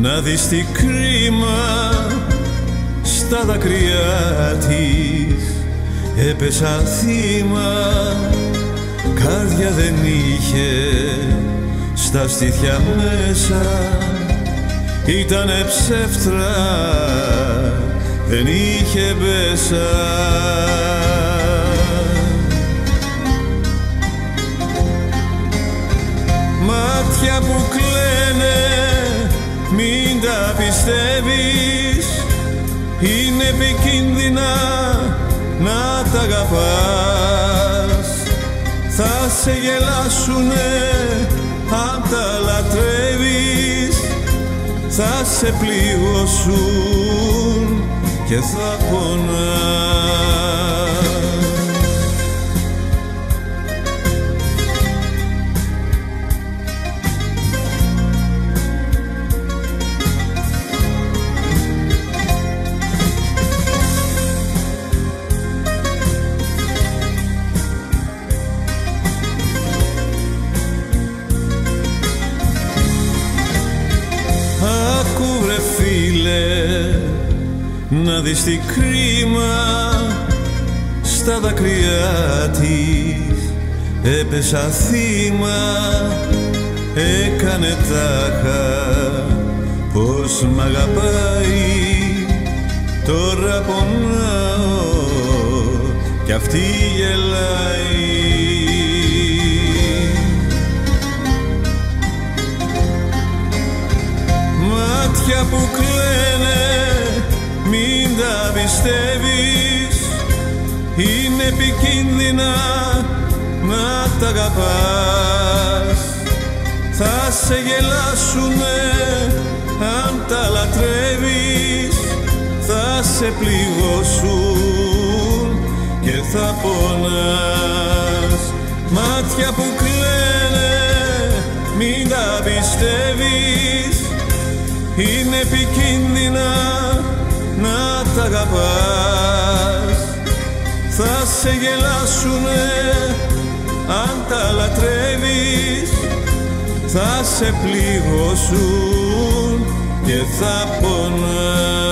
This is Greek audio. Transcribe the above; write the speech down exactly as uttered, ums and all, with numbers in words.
να δεις τι κρίμα στα δάκρυά της. Έπεσα θύμα, καρδιά δεν είχε στα στήθια μέσα. Ήτανε ψεύτρα, δεν είχε μπέσα. Μάτια που κλαίνε, μην τα πιστεύεις, είναι επικίνδυνα να τα αγαπάς. Θα σε γελάσουνε αν τα λατρεύεις, θα σε πληγώσουν και θα πονάς. Άκου βρε φίλε, να δεις τι κρίμα στα δάκρυά της. Έπεσα θύμα, έκανε τάχα πως μ' αγαπάει. Τώρα πονάω κι αυτή γελάει. Μάτια που κλαίνε, μην τα πιστεύεις, είναι επικίνδυνα να τα αγαπάς. Θα σε γελάσουνε αν τα λατρεύεις, θα σε πληγώσουν και θα πονάς. Μάτια που κλαίνε, μην τα πιστεύεις, είναι επικίνδυνα να τα αγαπάς. Θα σε γελάσουνε αν τα λατρεύεις, θα σε πληγώσουν και θα πονάς.